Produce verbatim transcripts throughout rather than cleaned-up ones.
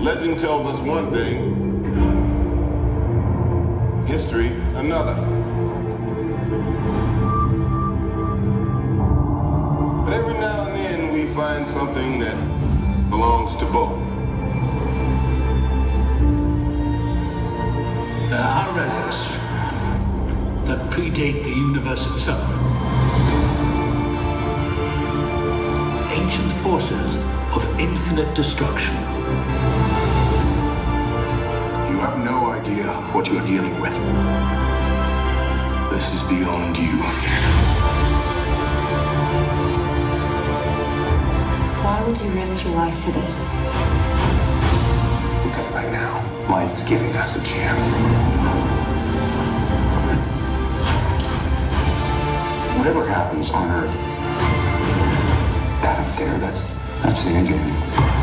Legend tells us one thing, history another. But every now and then we find something that belongs to both. There are relics that predate the universe itself. Ancient forces of infinite destruction. You have no idea what you're dealing with. This is beyond you. Why would you risk your life for this? Because right now, life's giving us a chance. Whatever happens on Earth, that up there, that's, that's the end game.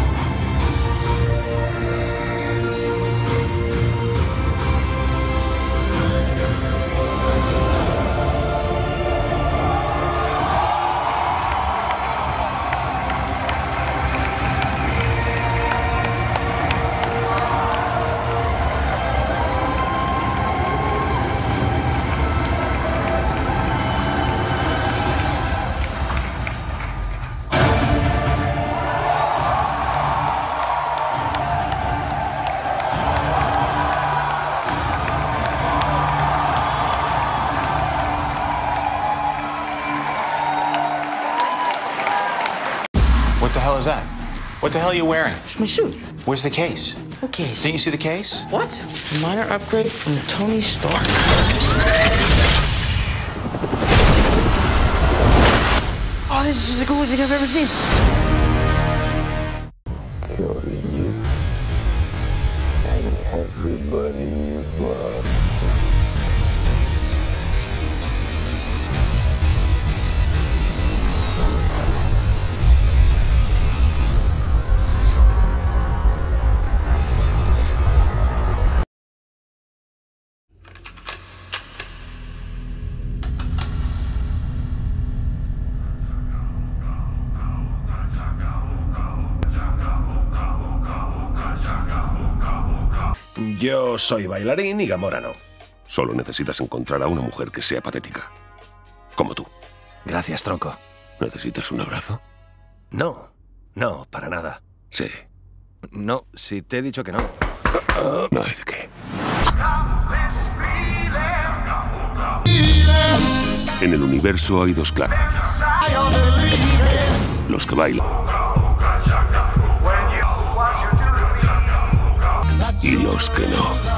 What the hell is that? What the hell are you wearing? It's my suit. Where's the case? What case? Didn't you see the case? What? A minor upgrade from Tony Stark. Oh, this is the coolest thing I've ever seen. Kill you and everybody you love. Yo soy bailarín y Gamora no. Solo necesitas encontrar a una mujer que sea patética. Como tú. Gracias, tronco. ¿Necesitas un abrazo? No, no, para nada. Sí. No, si te he dicho que no. No hay de qué. En el universo hay dos clases. Los que bailan. Y los que no.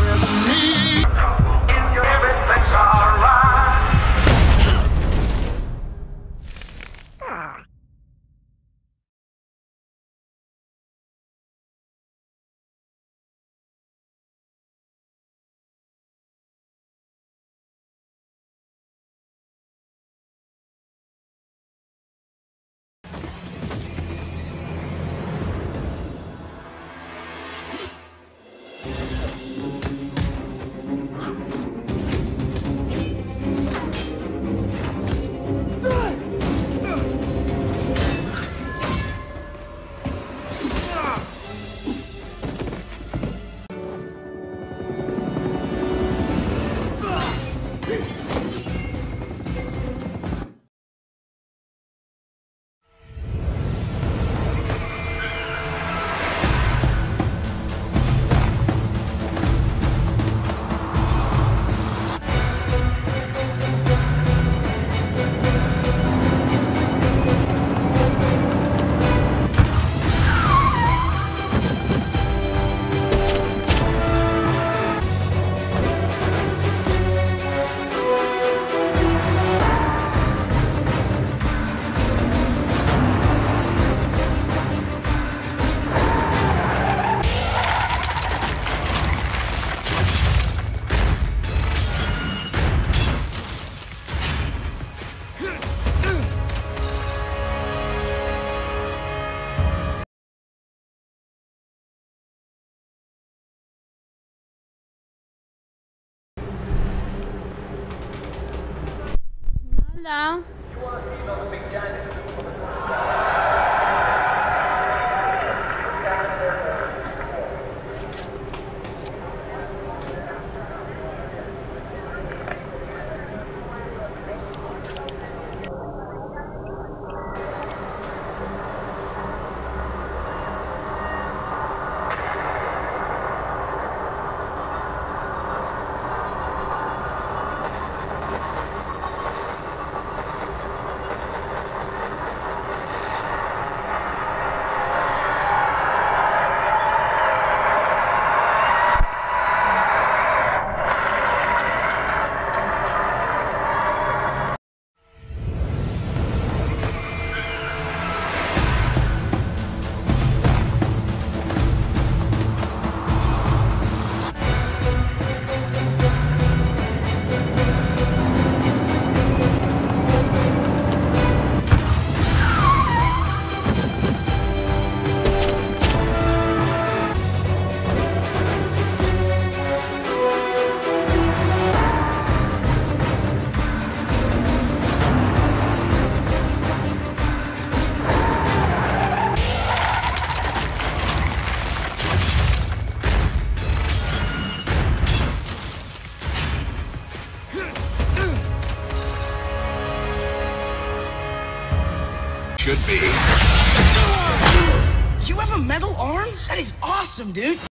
Hola. You have a metal arm? That is awesome, dude.